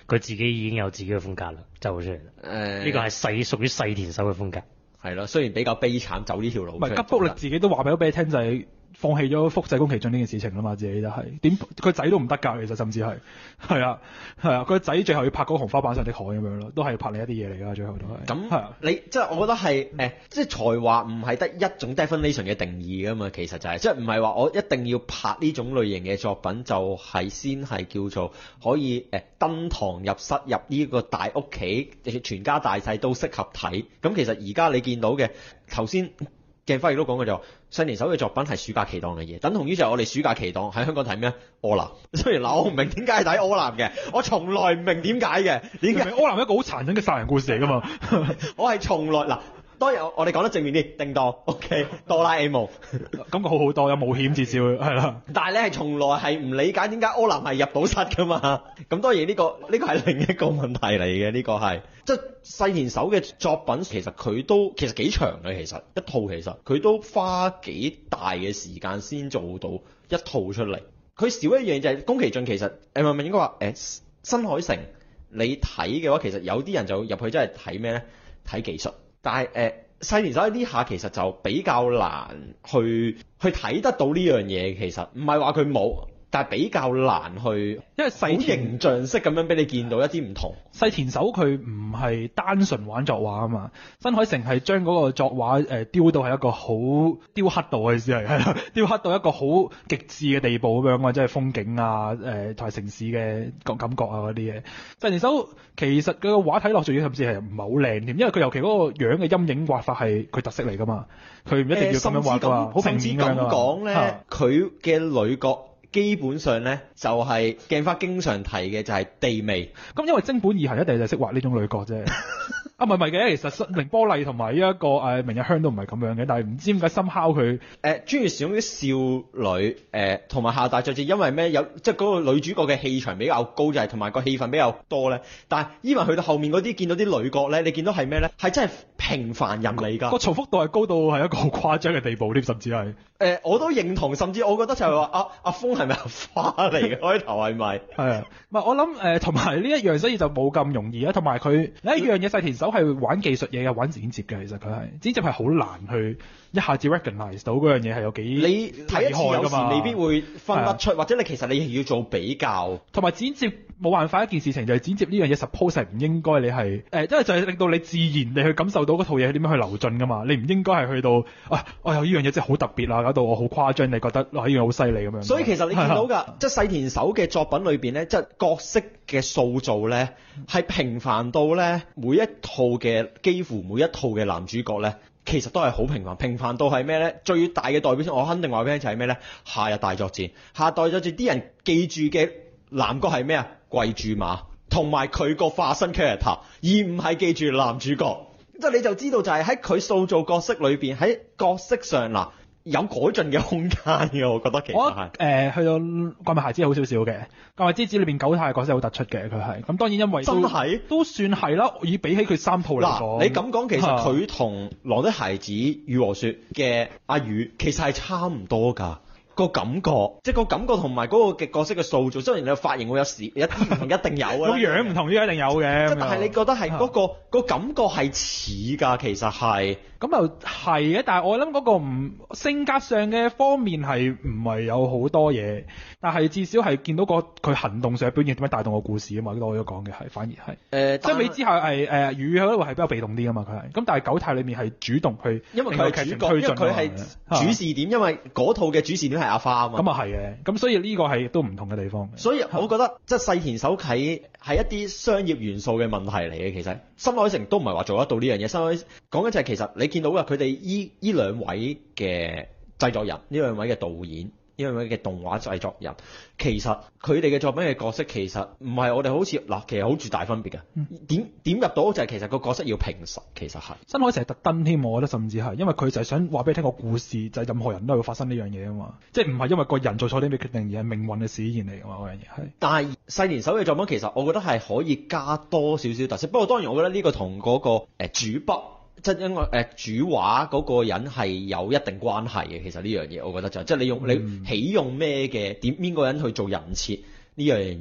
佢自己已經有自己嘅風格啦，走出嚟啦。 誒呢個係細屬於細田守嘅風格。 係咯，雖然比較悲慘，走呢條路出嚟。 唔係吉卜力自己都話俾咗俾你聽，就係放棄咗複製宮崎駿呢件事情啦嘛，自己就係點佢仔都唔得㗎，其實甚至係係啊係啊，佢個仔最後要拍嗰個紅花板上的海咁樣咯，都係拍另一啲嘢嚟㗎，最後都係。 咁係啊， 你即係我覺得係誒、呃，即係才華唔係得一種 definition 嘅定義㗎嘛，其實就係、是、即係唔係話我一定要拍呢種類型嘅作品就係先係叫做可以誒、呃、登堂入室入呢個大屋企，全家大細都適合睇。咁其實而家你見到嘅頭先。鏡花亦都講過就細田守嘅作品係暑假期檔嘅嘢，等同於就係我哋暑假期檔喺香港睇咩柯南。雖然嗱我唔明點解睇柯南嘅，我從來唔明點解嘅，點解柯南係一個好殘忍嘅殺人故事嚟㗎嘛？ 我係從來嗱。當然我哋講得正面啲，叮當 OK 哆啦 A 夢感覺好好多，有冒險至少係啦。 但係你係從來係唔理解點解柯南係入到室㗎嘛？咁當然呢、呢個呢、呢個係另一個問題嚟嘅，呢、呢個係即係細田守嘅作品，其實佢都其實幾長嘅，其實一套其實佢都花幾大嘅時間先做到一套出嚟。佢少一樣就係宮崎駿，其實誒唔係應該話誒新海誠，你睇嘅話，其實有啲人就入去真係睇咩咧？睇技術。但係誒細田守喺呢下其實就比較難去去睇得到呢樣嘢，其實唔係話佢冇，但係比較難去， 因為細田形象式咁樣俾你見到一啲唔同。 細田守佢唔係單純玩作畫啊嘛，新海誠係將嗰個作畫誒、呃、雕到係一個好雕刻到嘅意思係係啦，雕刻到一個好極致嘅地步咁樣啊，即係風景啊誒同埋城市嘅感感覺啊嗰啲嘢。細田守其實佢個畫睇落去甚至係唔係好靚添，因為佢尤其嗰個樣嘅陰影畫法係佢特色嚟㗎嘛，佢唔一定要咁樣畫㗎嘛，好平面咁樣㗎嘛。 講咧，佢嘅女角。基本上咧就係、是、鏡花經常提嘅就係地味， 咁因為貞本義行一定就係識畫呢種女角啫。啊唔係唔係嘅，其實綾波麗同埋呢一個誒明日香都唔係咁樣嘅，但係唔知點解深烤佢誒專業使用啲少女誒同埋夏大作戰，因為咩有即係嗰個女主角嘅氣場比較高，就係同埋個氣氛比較多咧。但係因為去到後面嗰啲見到啲女角咧，你見到係咩咧？係真係平凡人嚟㗎， 個重複度係高到係一個好誇張嘅地步添，甚至係誒、 呃、我都認同，甚至我覺得就係話阿阿峰係咪阿花嚟嘅開頭係咪？係啊，唔係我諗誒同埋呢一樣，所以就冇咁容易啊。同埋佢呢一樣嘢細田守係玩技術嘢嘅，玩剪接嘅，其實佢係剪接係好難去一下子 recognize 到嗰樣嘢係有幾你睇一次有時未必會分得出， 啊、 或者你其實你要做比較， 同埋剪接冇辦法一件事情就係剪接呢樣嘢 suppose 係唔應該你係誒、呃，因為就係令到你自然地去感受到嗰套嘢點樣去流進㗎嘛，你唔應該係去到啊，我有呢樣嘢真係好特別啊，搞到我好誇張，你覺得哇呢樣好犀利咁樣。 所以其實你見到㗎，即係細田守嘅作品裏邊咧，即係角色嘅塑造咧，係平凡到咧每一套嘅幾乎每一套嘅男主角咧。其實都係好平凡，平凡到係咩呢？最大嘅代表性，我肯定話俾你聽就係咩呢？夏日大作戰，夏日大作戰啲人記住嘅男角係咩啊？貴駐馬同埋佢個化身 character，而唔係記住男主角。即係你就知道就係喺佢塑造角色裏邊，喺角色上嗱。有改進嘅空間嘅，我覺得其實係。 誒、呃、去到怪物孩子好少少嘅，怪物之子裏邊九太角色好突出嘅，佢係。咁當然因為真係都算係啦，以比起佢三套嚟講。 嗱，你咁講其實佢同《狼的孩子與我說》嘅阿宇其實係差唔多㗎。個感覺，即係個感覺同埋嗰個嘅角色嘅塑造，雖然你個髮型會有時一啲唔同，一定有啊。 個樣唔同，呢一定有嘅。 但係你覺得係嗰、嗰個、個感覺係似㗎，其實係。 咁又係嘅，但係我諗嗰個唔性格上嘅方面係唔係有好多嘢，但係至少係見到個佢行動上嘅表現點樣帶動個故事啊嘛。呢個我都講嘅係，反而係。誒、呃，即係你之後係誒雨嗰度係比較被動啲㗎嘛，佢係。咁但係九太裏面係主動去， 因為佢係主角，因為佢係主視點，因為嗰套嘅主視點係阿花啊嘛。 咁啊係嘅，咁所以呢個係都唔同嘅地方。 所以我覺得即係細田守喺係一啲商業元素嘅問題嚟嘅，其實新海誠都唔係話做得到呢樣嘢。新海講緊就係其實你見到嘅佢哋依依兩位嘅製作人，呢兩位嘅導演，呢兩位嘅動畫製作人，其實佢哋嘅作品嘅角色其實唔係我哋好似嗱，其實好絕大分別嘅。點點入到就係其實個角色要平實，其實係新海誠係特登添，我覺得甚至係因為佢就係想話俾你聽個故事，就係、是、任何人都係會發生呢樣嘢啊嘛，即係唔係因為個人做錯啲咩決定而係命運嘅使然嚟㗎嘛，嗰樣嘢係。但係細田守嘅作品其實我覺得係可以加多少少特色，不過當然我覺得呢個同嗰、那個、呃、主筆。即係因為誒主畫嗰個人係有一定關係嘅，其實呢樣嘢我覺得就係、即係你用、嗯、你起用咩嘅點邊個人去做人設呢樣嘢，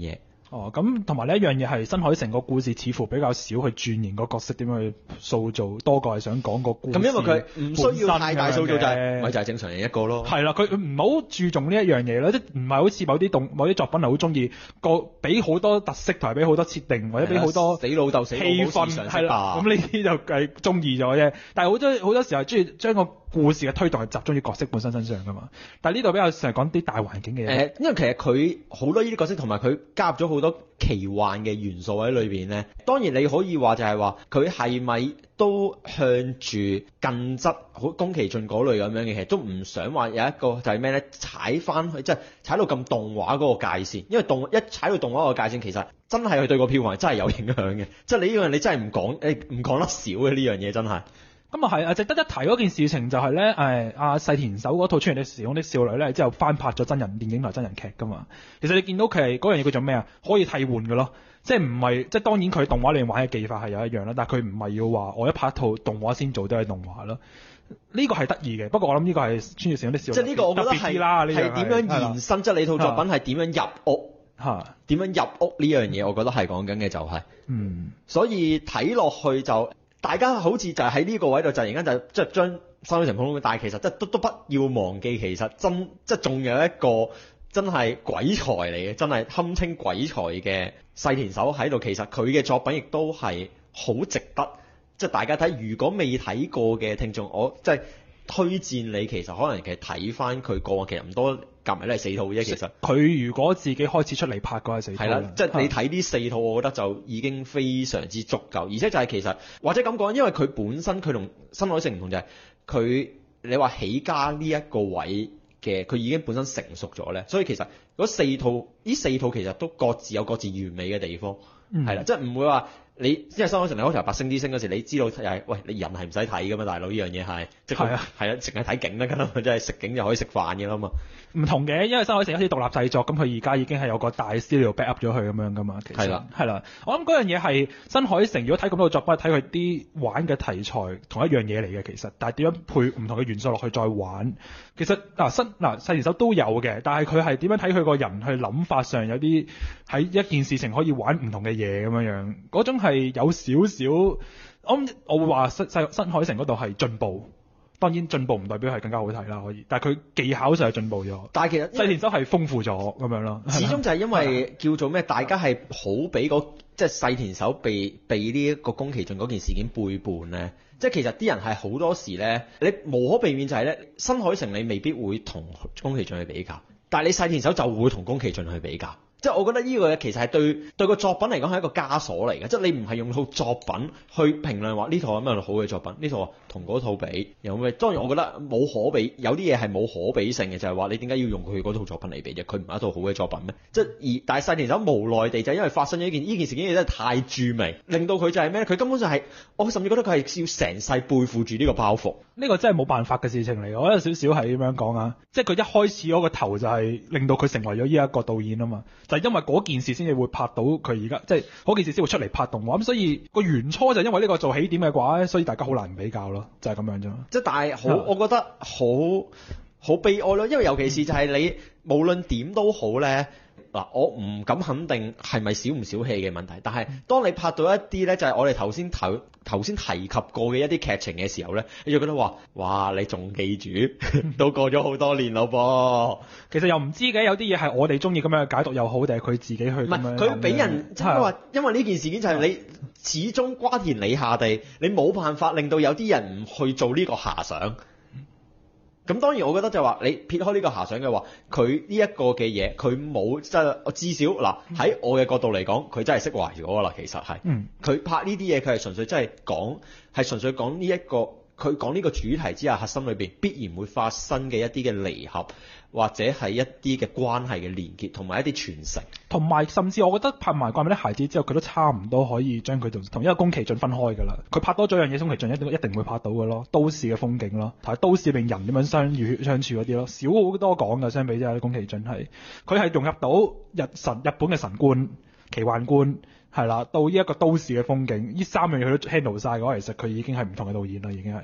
哦，咁同埋呢一樣嘢係新海誠個故事似乎比較少去鑽研個角色點樣去塑造，多過係想講個故事。 咁因為佢唔需要太大塑造就係，咪就係正常人一個咯。 係啦，佢唔好注重呢一樣嘢咯，即係唔係好似某啲動某啲作品係好中意個俾好多特色同埋俾好多設定，或者俾好多死老豆死老母氣氛係啦。咁呢啲就係中意咗啫。但係好多好多時候中意將個故事嘅推動係集中於角色本身身上噶嘛。但係呢度比較成日講啲大環境嘅嘢。 誒，因為其實佢好多呢啲角色同埋佢加入咗好多奇幻嘅元素喺裏邊咧。當然你可以話就係話佢係咪都向住近質好宮崎駿嗰類咁樣嘅，其實都唔想話有一個就係咩咧，踩翻去即係踩到咁動畫嗰個界線。因為動一踩到動畫個界線，其實真係佢對個票房真係有影響嘅。即係你呢樣你真係唔講誒唔講得少嘅呢樣嘢真係。 咁啊係啊，值得一提嗰件事情就係、是、咧，誒阿細田守嗰套《穿越的時空的少女》咧，之後翻拍咗真人電影同真人劇噶嘛。其實你見到佢係嗰樣嘢叫做咩啊？可以替換嘅咯，即係唔係即係當然佢動畫裏面玩嘅技法係有一樣啦，但係佢唔係要話我一拍一套動畫先做都係動畫咯。呢、這個係得意嘅，不過我諗呢個係《穿越時空的少女》 即係呢個我覺得係係點樣延伸，即係你套作品係點樣入屋嚇？點樣入屋呢樣嘢，我覺得係講緊嘅就係、是、嗯，所以睇落去就。大家好似就係喺呢個位度，就突然間就即係將新海誠普通，但係其實即係都都不要忘記，其實真即係仲有一個真係鬼才嚟嘅，真係堪稱鬼才嘅細田守喺度。其實佢嘅作品亦都係好值得，即係大家睇。如果未睇過嘅聽眾，我即係推薦你，其實可能其實睇翻佢過往，其實唔多。夾埋都係四套啫，其實佢如果自己開始出嚟拍嗰係四套， 係啦，即係你睇呢四套，我覺得就已經非常之足夠，而且就係其實或者咁講，因為佢本身佢同新海誠唔同就係佢你話起家呢一個位嘅，佢已經本身成熟咗咧，所以其實嗰四套呢四套其實都各自有各自完美嘅地方，係啦、嗯，即係唔會話。你因為新海誠你開頭白星之星嗰時，你知道係喂你人係唔使睇噶嘛，大佬呢樣嘢係即係係啊，係啊，淨係睇景得㗎啦，即係食景就可以食飯嘅啦嘛。唔同嘅，因為新海誠開始獨立製作，咁佢而家已經係有個大 studio back up 咗佢咁樣噶嘛。其實係啦，係啦，我諗嗰樣嘢係新海誠如果睇咁多作品，睇佢啲玩嘅題材同一樣嘢嚟嘅其實，但係點樣配唔同嘅元素落去再玩，其實嗱新嗱細田守都有嘅，但係佢係點樣睇佢個人去諗法上有啲喺一件事情可以玩唔同嘅嘢咁樣樣，嗰種係有少少，我我會話新新新海誠嗰度係進步，當然進步唔代表係更加好睇啦，可以，但係佢技巧上係進步咗。但係其實細田守係豐富咗咁樣咯。 始終就係因為叫做咩，大家係好俾嗰即係細田守被被呢一個宮崎駿嗰件事件背叛咧，即係其實啲人係好多時咧，你無可避免就係咧，新海誠你未必會同宮崎駿去比較，但係你細田守就會同宮崎駿去比較。即係我覺得呢個嘢其實係對對個作品嚟講係一個枷鎖嚟嘅，即係你唔係用套作品去評論話呢套有咩好嘅作品，呢套同嗰套比有咩？當然我覺得冇可比，有啲嘢係冇可比性嘅，就係話你點解要用佢嗰套作品嚟比啫？佢唔係一套好嘅作品咩？即係而但係細田守無奈地就係因為發生咗呢件呢件事件，真係太著名，令到佢就係咩咧？佢根本就係我甚至覺得佢係要成世背負住呢個包袱。 呢個真係冇辦法嘅事情嚟，我有少少係咁樣講啊！即係佢一開始嗰個頭就係令到佢成為咗呢一個導演啊嘛。就係因為嗰件事先至會拍到佢而家，即係嗰件事先會出嚟拍動畫咁，所以個原初就因為呢個做起點嘅話，所以大家好難比較咯，就係、是、咁樣啫。 即係但係好，我覺得好好悲哀咯，因為尤其是就係你無論點都好咧。嗱，我唔敢肯定係咪小唔小氣嘅問題，但係當你拍到一啲咧，就係我哋頭先頭頭先提及過嘅一啲劇情嘅時候咧，你就覺得話：哇，你仲記住，都過咗好多年咯噃。 其實又唔知嘅，有啲嘢係我哋中意咁樣解讀又好，定係佢自己去咁樣。 唔係佢俾人即係話，因為呢件事件就係你始終瓜田李下地，你冇辦法令到有啲人唔去做呢個遐想。咁當然，我覺得就話你撇開呢個遐想嘅話，佢呢一個嘅嘢，佢冇即係我至少嗱喺我嘅角度嚟講，佢真係釋懷咗㗎啦。其實係，佢、嗯、拍呢啲嘢，佢係純粹真係講，係純粹講呢一個，佢講呢個主題之下核心裏邊必然會發生嘅一啲嘅離合，或者係一啲嘅關係嘅連結，同埋一啲傳承，同埋甚至我覺得拍埋《怪物的孩子》之後，佢都差唔多可以將佢同同一個宮崎駿分開㗎啦。佢拍多咗樣嘢，宮崎駿一定一定會拍到㗎咯，都市嘅風景咯，同埋都市令人點樣相處相處嗰啲咯，少好多講㗎。相比之下，宮崎駿係佢係融入到日神日本嘅神觀、奇幻觀係啦，到呢一個都市嘅風景，呢三樣嘢佢都 handle 晒嘅話，其實佢已經係唔同嘅導演啦，已經係。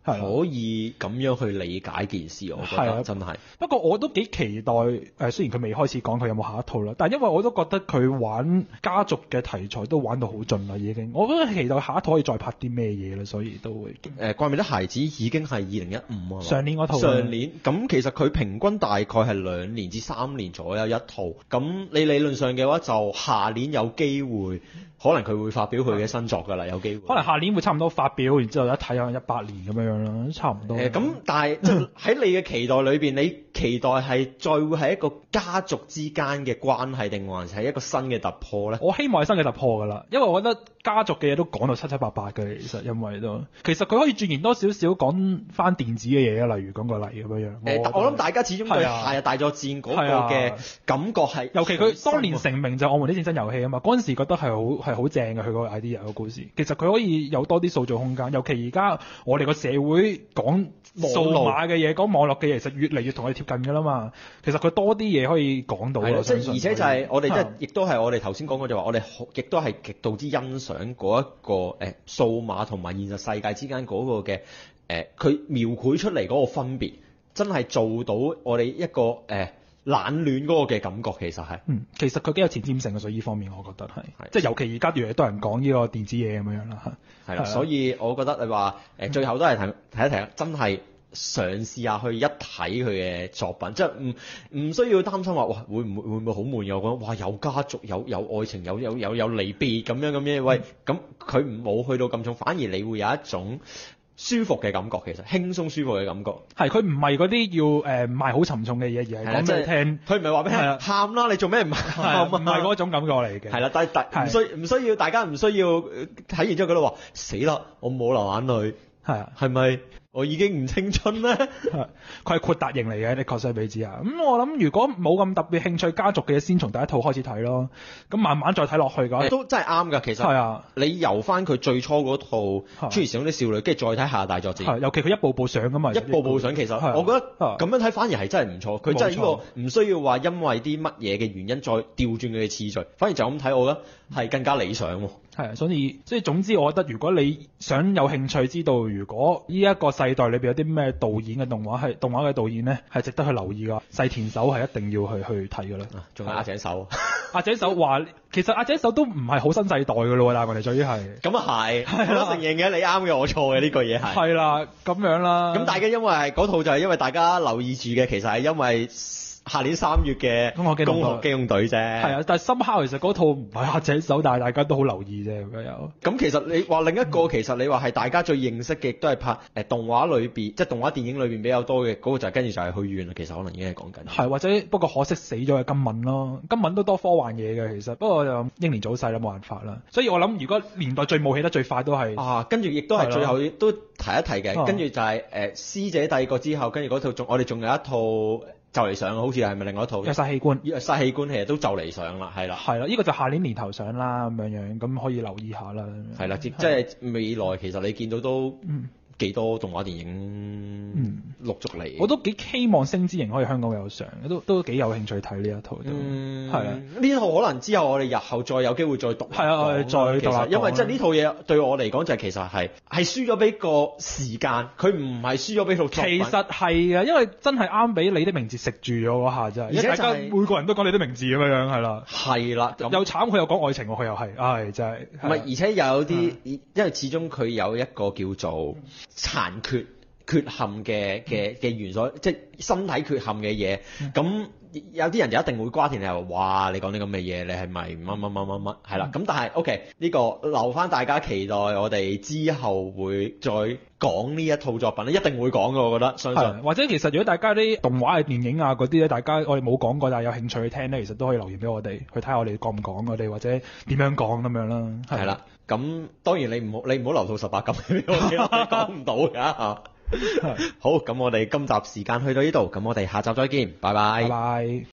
可以咁樣去理解件事，我覺得真係。 不過我都幾期待誒、呃，雖然佢未開始講佢有冇下一套啦，但係因為我都覺得佢玩家族嘅題材都玩到好盡啦，已經。我覺得期待下一套可以再拍啲咩嘢啦，所以都會。 誒，怪物的孩子已經係二零一五啊， 上年嗰套。 上年咁其實佢平均大概係兩年至三年左右一套，咁你理論上嘅話就下年有機會，可能佢會發表佢嘅新作㗎啦，有機會。 可能下年會差唔多發表，然之後一睇可能一八年咁樣樣啦，差唔多。 誒咁、呃，但係即係喺你嘅期待裏邊，你期待係再會係一個家族之間嘅關係，定還是係一個新嘅突破咧？ 我希望係新嘅突破㗎啦，因為我覺得家族嘅嘢都講到七七八八嘅，其實因為都其實佢可以轉移多少少講翻電子嘅嘢啊，例如講個例咁樣樣。誒、 呃，我諗大家始終對夏日大作戰嗰個嘅感覺係， 尤其佢當年成名就係我們的戰爭遊戲啊嘛，嗰陣時覺得係好係好正嘅佢個 idea 個故事，其實佢可以有多啲塑造空間，尤其而家我哋個社會講數碼嘅嘢，講網絡嘅嘢，其實越嚟越同佢貼近㗎啦嘛。其實佢多啲嘢可以講到咯， 即係而且就係我哋即係亦都係我哋頭先講過就話，我哋亦都係極度之欣賞嗰一個誒數碼同埋現實世界之間嗰個嘅誒，佢、呃、描繪出嚟嗰個分別，真係做到我哋一個誒。呃冷暖嗰個嘅感覺其實係， 嗯，其實佢幾有前瞻性嘅，所以呢方面我覺得係，即係尤其而家越嚟越多人講呢個電子嘢咁樣啦， 係啦，所以我覺得你話誒最後都係睇睇一睇，真係嘗試下去一睇佢嘅作品，即係唔唔需要擔心話哇會唔會會唔會好悶，我覺得哇有家族有有愛情有有有有離別咁樣咁樣，喂咁佢冇去到咁重，反而你會有一種舒服嘅感覺，其實輕鬆舒服嘅感覺， 係佢唔係嗰啲要誒、呃、賣好沉重嘅嘢，而係講俾你聽。 佢唔係話俾你聽喊啦，你做咩唔喊？ 唔係嗰種感覺嚟嘅。 係啦，但係唔需唔需要，大家唔需要睇完之後佢都話死啦，我冇流眼淚。係啊，係咪我已經唔青春咧？ 佢係豁達型嚟嘅，的確相比之下。咁、嗯、我諗如果冇咁特別興趣家族嘅嘢，先從第一套開始睇咯。咁慢慢再睇落去嘅話， 都真係啱㗎。其實係啊，你由翻佢最初嗰套《超時空的少女》，跟住再睇《夏日大作戰》， 尤其佢一步步上㗎嘛， 一步步上。其實我覺得咁樣睇反而係真係唔錯。佢真係呢個唔需要話因為啲乜嘢嘅原因再調轉佢嘅次序，反而就咁睇，我覺得係更加理想喎。 係啊，所以即係總之，我覺得如果你想有興趣知道，如果呢一個世代裏邊有啲咩導演嘅動畫係動畫嘅導演咧，係值得去留意㗎。細田守係一定要去去睇㗎啦。 仲有阿井守， 阿井守話其實阿井守都唔係好新世代㗎咯，但係我哋最於係咁啊係，我都承認嘅，你啱嘅，我錯嘅呢個嘢係。係啦，咁樣啦。咁大家因為嗰套就係因為大家留意住嘅，其實係因為下年三月嘅《攻殼機動隊》啫，係啊，但係深刻其實嗰套唔係阿井守，但係大家都好留意啫咁樣有。 咁其實你話另一個，嗯、其實你話係大家最認識嘅，亦都係拍誒、呃、動畫裏邊，即係動畫電影裏邊比較多嘅嗰、那個就係跟住就係去遠啦。其實可能已經係講緊係或者不過可惜死咗嘅金敏咯，金敏都多科幻嘢嘅其實，不過就英年早逝啦，冇辦法啦。所以我諗如果年代最冒起得最快都係啊，跟住亦都係最後都提一提嘅，跟住就係、是、誒、呃、師姐帝國之後，跟住嗰套仲我哋仲有一套。就嚟上，好似係咪另外一套？ 虐殺器官， 虐殺器官其實都就嚟上啦，係啦。 係啦，呢、這個就下年年頭上啦，咁樣樣，咁可以留意下啦。 係啦，即係未來其實你見到都幾多動畫電影陸續嚟、嗯。 我都幾希望星之形可以香港有上，都都幾有興趣睇呢一套。嗯，係啊， 呢套可能之後我哋日後再有機會再讀。 係啊，我哋再讀。 因為即係呢套嘢對我嚟講就係其實係係輸咗俾個時間，佢唔係輸咗俾套作品。 其實係嘅，因為真係啱俾你的名字食住咗嗰下真係。而且、就係、大家每個人都講你的名字咁樣樣係啦。 係啦， 又慘佢又講愛情喎，佢又係，唉真係。 唔係，而且有啲，因為始終佢有一個叫做殘缺缺陷嘅嘅嘅元素，即係身體缺陷嘅嘢。咁、嗯、有啲人就一定會瓜田，你話哇，你講啲咁嘅嘢，你係咪乜乜乜乜乜？係啦。咁、嗯、但係 OK，呢個留翻大家期待，我哋之後會再講呢一套作品咧，一定會講嘅，我覺得相信。或者其實如果大家啲動畫嘅電影啊嗰啲咧，大家我哋冇講過，但係有興趣去聽咧，其實都可以留言俾我哋，去睇下我哋講唔講我哋，或者點樣講咁樣啦。 係啦。咁當然你唔好你唔好留到十八禁俾我哋，講唔到㗎嚇。好，咁我哋今集時間去到呢度，咁我哋下集再見，拜拜。 拜拜。